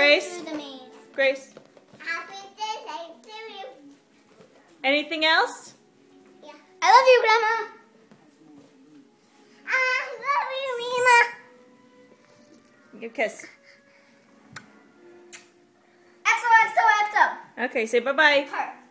Grace? Grace? Happy birthday to you. Anything else? Yeah. I love you, Grandma. I love you, Mima. Give a kiss. XOXOXO. Okay, say bye-bye. Heart.